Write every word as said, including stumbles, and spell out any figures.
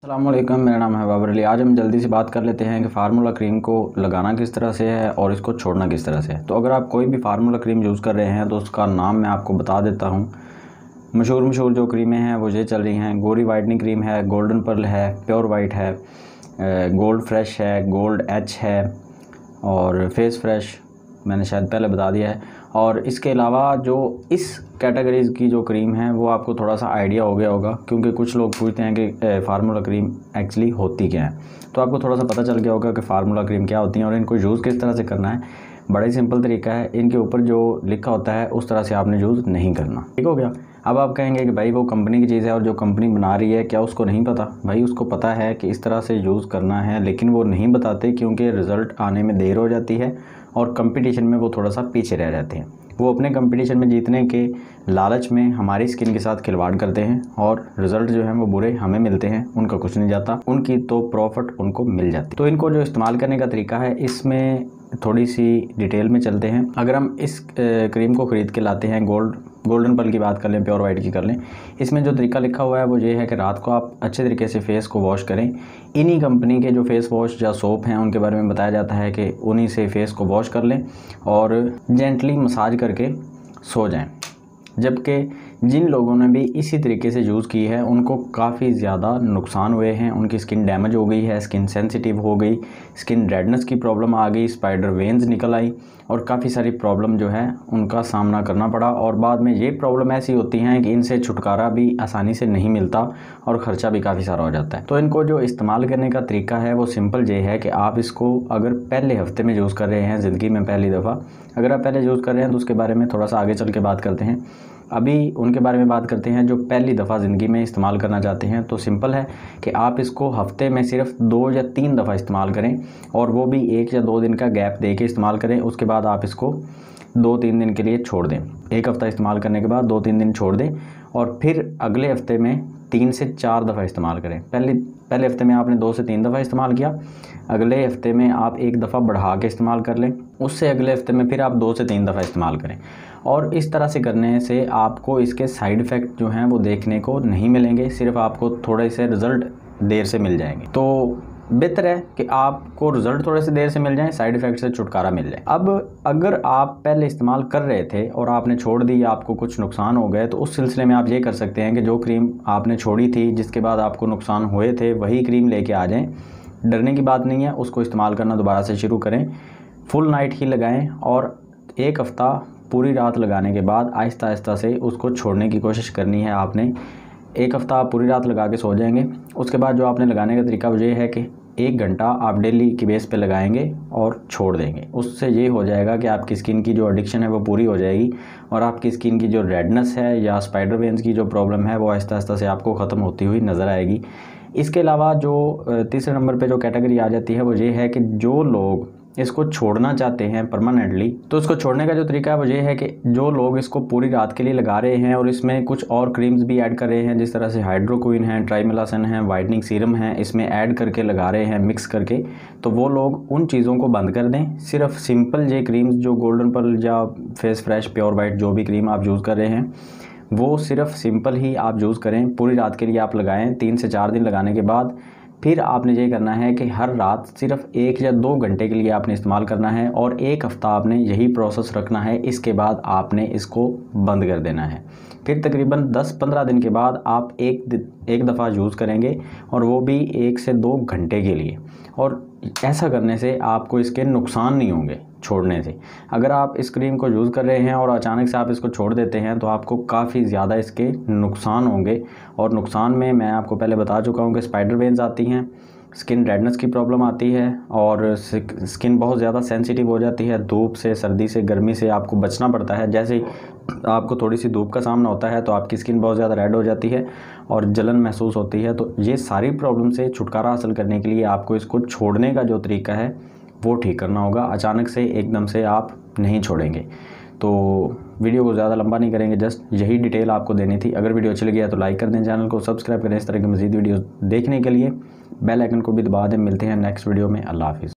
अस्सलाम वालेकुम, मेरा नाम है बाबर अली। आज हम जल्दी से बात कर लेते हैं कि फार्मूला क्रीम को लगाना किस तरह से है और इसको छोड़ना किस तरह से है। तो अगर आप कोई भी फार्मूला क्रीम यूज़ कर रहे हैं तो उसका नाम मैं आपको बता देता हूँ। मशहूर मशहूर जो क्रीमें हैं वो ये चल रही हैं। गोरी वाइटनिंग क्रीम है, गोल्डन पर्ल है, प्योर वाइट है, गोल्ड फ्रेश है, गोल्ड एच है और फेस फ्रेश मैंने शायद पहले बता दिया है। और इसके अलावा जो इस कैटेगरीज़ की जो क्रीम है वो आपको थोड़ा सा आइडिया हो गया होगा, क्योंकि कुछ लोग पूछते हैं कि फार्मूला क्रीम एक्चुअली होती क्या है। तो आपको थोड़ा सा पता चल गया होगा कि फार्मूला क्रीम क्या होती है और इनको यूज़ किस तरह से करना है। बड़ा ही सिंपल तरीका है, इनके ऊपर जो लिखा होता है उस तरह से आपने यूज़ नहीं करना। ठीक हो गया। अब आप कहेंगे कि भाई वो कंपनी की चीज़ है और जो कंपनी बना रही है क्या उसको नहीं पता? भाई उसको पता है कि इस तरह से यूज़ करना है, लेकिन वो नहीं बताते क्योंकि रिज़ल्ट आने में देर हो जाती है और कंपटीशन में वो थोड़ा सा पीछे रह जाते हैं। वो अपने कंपटीशन में जीतने के लालच में हमारी स्किन के साथ खिलवाड़ करते हैं और रिज़ल्ट जो है वो बुरे हमें मिलते हैं, उनका कुछ नहीं जाता, उनकी तो प्रॉफिट उनको मिल जाती। तो इनको जो इस्तेमाल करने का तरीका है इसमें थोड़ी सी डिटेल में चलते हैं। अगर हम इस क्रीम को ख़रीद के लाते हैं, गोल्ड गोल्डन पर्ल की बात कर लें, प्योर वाइट की कर लें, इसमें जो तरीका लिखा हुआ है वो ये है कि रात को आप अच्छे तरीके से फेस को वॉश करें। इन्हीं कंपनी के जो फेस वॉश या सोप हैं उनके बारे में बताया जाता है कि उन्हीं से फेस को वॉश कर लें और जेंटली मसाज करके सो जाएं। जबकि जिन लोगों ने भी इसी तरीके से यूज़ की है उनको काफ़ी ज़्यादा नुकसान हुए हैं। उनकी स्किन डैमेज हो गई है, स्किन सेंसिटिव हो गई, स्किन रेडनेस की प्रॉब्लम आ गई, स्पाइडर वेन्स निकल आई और काफ़ी सारी प्रॉब्लम जो है उनका सामना करना पड़ा। और बाद में ये प्रॉब्लम ऐसी होती हैं कि इनसे छुटकारा भी आसानी से नहीं मिलता और ख़र्चा भी काफ़ी सारा हो जाता है। तो इनको जो इस्तेमाल करने का तरीका है वो सिंपल ये है कि आप इसको अगर पहले हफ्ते में यूज़ कर रहे हैं, ज़िंदगी में पहली दफ़ा अगर आप पहले यूज़ कर रहे हैं तो उसके बारे में थोड़ा सा आगे चल के बात करते हैं। अभी उनके बारे में बात करते हैं जो पहली दफ़ा ज़िंदगी में इस्तेमाल करना चाहते हैं। तो सिंपल है कि आप इसको हफ्ते में सिर्फ दो या तीन दफ़ा इस्तेमाल करें और वो भी एक या दो दिन का गैप दे के इस्तेमाल करें। उसके बाद आप इसको दो तीन दिन के लिए छोड़ दें। एक हफ़्ता इस्तेमाल करने के बाद दो तीन दिन छोड़ दें और फिर अगले हफ्ते में तीन से चार दफ़ा इस्तेमाल करें। पहले पहले हफ्ते में आपने दो से तीन दफ़ा इस्तेमाल किया, अगले हफ्ते में आप एक दफ़ा बढ़ा के इस्तेमाल कर लें, उससे अगले हफ्ते में फिर आप दो से तीन दफ़ा इस्तेमाल करें। और इस तरह से करने से आपको इसके साइड इफ़ेक्ट जो हैं वो देखने को नहीं मिलेंगे, सिर्फ आपको थोड़े से रिज़ल्ट देर से मिल जाएंगे। तो बेहतर है कि आपको रिज़ल्ट थोड़े से देर से मिल जाए, साइड इफ़ेक्ट से छुटकारा मिल जाए। अब अगर आप पहले इस्तेमाल कर रहे थे और आपने छोड़ दी, आपको कुछ नुकसान हो गए, तो उस सिलसिले में आप ये कर सकते हैं कि जो क्रीम आपने छोड़ी थी जिसके बाद आपको नुकसान हुए थे वही क्रीम लेके आ जाएं। डरने की बात नहीं है, उसको इस्तेमाल करना दोबारा से शुरू करें। फुल नाइट ही लगाएं और एक हफ़्ता पूरी रात लगाने के बाद आहिस्ता आहिस्ता से उसको छोड़ने की कोशिश करनी है। आपने एक हफ़्ता आप पूरी रात लगा के सो जाएंगे। उसके बाद जो आपने लगाने का तरीका वो ये है कि एक घंटा आप डेली की बेस पे लगाएंगे और छोड़ देंगे। उससे ये हो जाएगा कि आपकी स्किन की जो एडिक्शन है वो पूरी हो जाएगी और आपकी स्किन की जो रेडनेस है या स्पाइडर वेन्स की जो प्रॉब्लम है वो आहिस्ता आहिस्ता से आपको ख़त्म होती हुई नज़र आएगी। इसके अलावा जो तीसरे नंबर पे जो कैटेगरी आ जाती है वो ये है कि जो लोग इसको छोड़ना चाहते हैं परमानेंटली, तो इसको छोड़ने का जो तरीका है वो ये है कि जो लोग इसको पूरी रात के लिए लगा रहे हैं और इसमें कुछ और क्रीम्स भी ऐड कर रहे हैं, जिस तरह से हाइड्रोक्विन है, ट्राइमेलासन है, वाइटनिंग सीरम है, इसमें ऐड करके लगा रहे हैं मिक्स करके, तो वो लोग उन चीज़ों को बंद कर दें। सिर्फ सिंपल ये क्रीम्स जो गोल्डन पर्ल या फेस फ्रेश, प्योर वाइट जो भी क्रीम आप यूज़ कर रहे हैं वो सिर्फ सिंपल ही आप यूज़ करें। पूरी रात के लिए आप लगाएं। तीन से चार दिन लगाने के बाद फिर आपने ये करना है कि हर रात सिर्फ एक या दो घंटे के लिए आपने इस्तेमाल करना है और एक हफ़्ता आपने यही प्रोसेस रखना है। इसके बाद आपने इसको बंद कर देना है। फिर तकरीबन दस पंद्रह दिन के बाद आप एक एक दफ़ा यूज़ करेंगे और वो भी एक से दो घंटे के लिए। और ऐसा करने से आपको इसके नुकसान नहीं होंगे छोड़ने से। अगर आप इस क्रीम को यूज़ कर रहे हैं और अचानक से आप इसको छोड़ देते हैं तो आपको काफ़ी ज़्यादा इसके नुकसान होंगे। और नुकसान में मैं आपको पहले बता चुका हूँ कि स्पाइडर वेन्स आती हैं, स्किन रेडनेस की प्रॉब्लम आती है और स्किन बहुत ज़्यादा सेंसिटिव हो जाती है। धूप से, सर्दी से, गर्मी से आपको बचना पड़ता है। जैसे ही आपको थोड़ी सी धूप का सामना होता है तो आपकी स्किन बहुत ज़्यादा रेड हो जाती है और जलन महसूस होती है। तो ये सारी प्रॉब्लम से छुटकारा हासिल करने के लिए आपको इसको छोड़ने का जो तरीका है वो ठीक करना होगा। अचानक से एकदम से आप नहीं छोड़ेंगे। तो वीडियो को ज़्यादा लंबा नहीं करेंगे, जस्ट यही डिटेल आपको देनी थी। अगर वीडियो अच्छी लगी है तो लाइक कर दें, चैनल को सब्सक्राइब करें इस तरह की मज़ीद वीडियो देखने के लिए। बेल आइकन को भी दबा दें। मिलते हैं नेक्स्ट वीडियो में। अल्लाह हाफिज़।